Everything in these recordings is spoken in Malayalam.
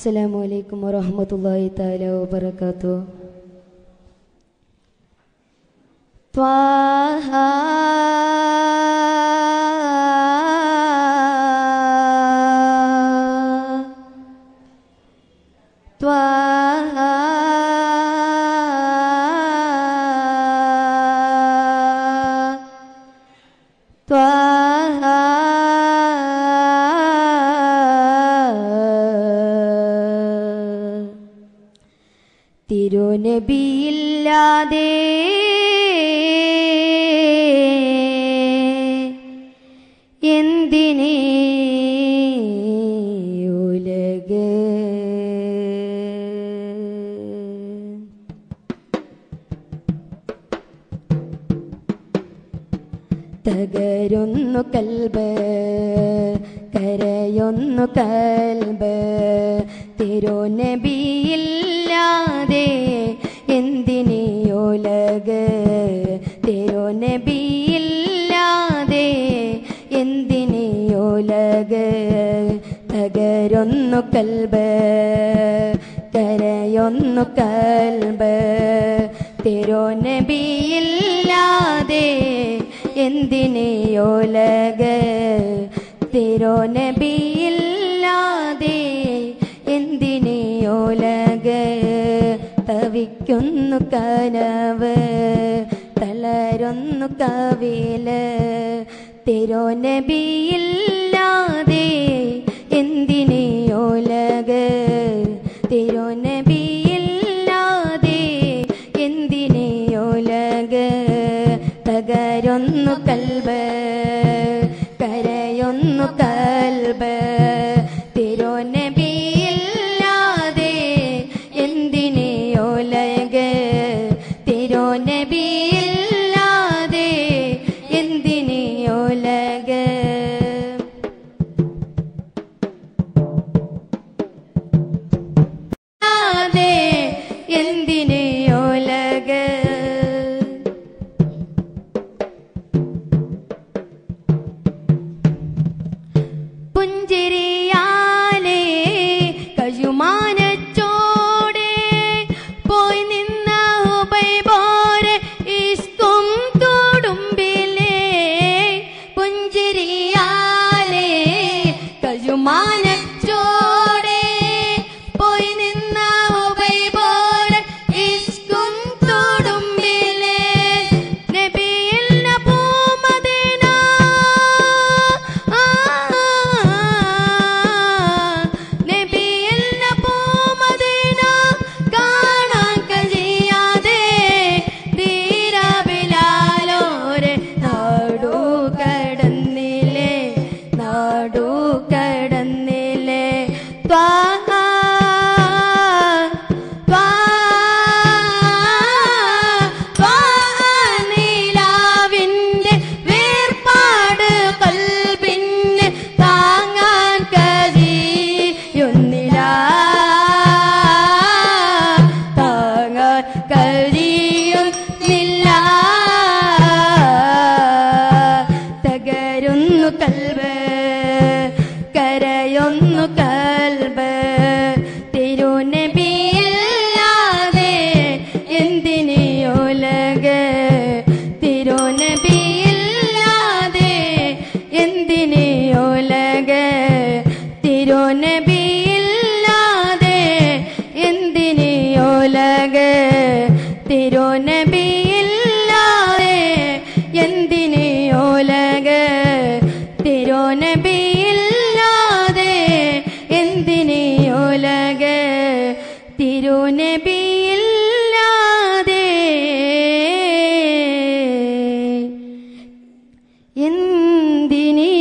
അസ്സലാമു അലൈക്കും വറഹ്മത്തുള്ളാഹി തആല വബറകാതുഹു. ത്വാഹ ത്വാഹ ത്വാഹ തിരുനബിയില്ലാതെ എന്തിനേ ഉലഗ് തകരുന്നു കൽബ് കരയുന്നു കൽബ് തിരുനബിയില്ലാതെ എന്തിനീ ഉലഗ് തിരുനബിയില്ലാതെ എന്തിനീ ഉലഗ് തകരുന്നു കൽബ് കരയുന്നു കൽബ് തിരുനബിയില്ലാതെ എന്തിനീ ഉലഗ് തിരുനബിയില്ലാതെ എന്തിനീ ഉലഗ് തവിക്കുന്നു കനവ് തളരുന്നു കവില് തിരുനബിയില്ലാതെ എന്തിനീ ഉലഗ് തിരുനബിയില്ലാതെ എന്തിനീ ഉലഗ് തകരുന്നു കൽബ് കരയുന്നു കൽബ് തിരുനബിയില്ലാതെ എന്തിനീ ഉലഗ് തിരുനബിയില്ലാതെ എന്തിനീ ഉലഗ് എന്തിനീ ഉലഗ് പുഞ്ചിരിയാലേ കഴുമാനച്ചോടെ പോയി നിന്ന ഹുബൈബോരെ ഇസ്കും തൊടുമ്പിലേ പുഞ്ചിരിയാലേ കഴുമാനച്ചോടെ പോയി നിന്ന ഹുബൈബോരെ ഇസ്കും തൊടുമ്പിലേ നബിയില്ല പൂമദീന നബിയില്ല പൂമദീന കാണാൻ കഴിയാതെ ധീര ബിലാലോരെ നാടു കടന്നില്ലേ നാടു കടന്നില്ലേ ത്വാഹ നീലാവിന്റെ വേർപാട് കൽബിന് താങ്ങാൻ കഴിയുന്നില്ല താങ്ങാൻ കഴിയുന്നില്ല തകരുന്നു കൽബ് കരയുന്നു കൽബ് തിരുനബിയില്ലാതെ എന്തിനീ ഉലഗ് തിരുനബിയില്ലാതെ എന്തിനീ ഉലഗ് തിരുനബിയില്ലാതെ എന്തിനീ ഉലഗ് തിരുനബിയില്ലാതെ എന്തിനീ ഉലഗ് തിരുനബിയില്ലാതെ എന്തിനീ ഉലഗ് തിരുനബിയില്ലാതെ എന്തിനീ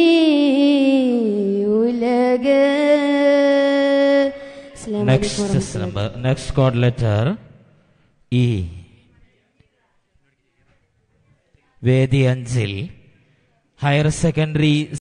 Ulugh. Next chord letter E. വേദി 5 ഹയർ സെക്കൻഡറി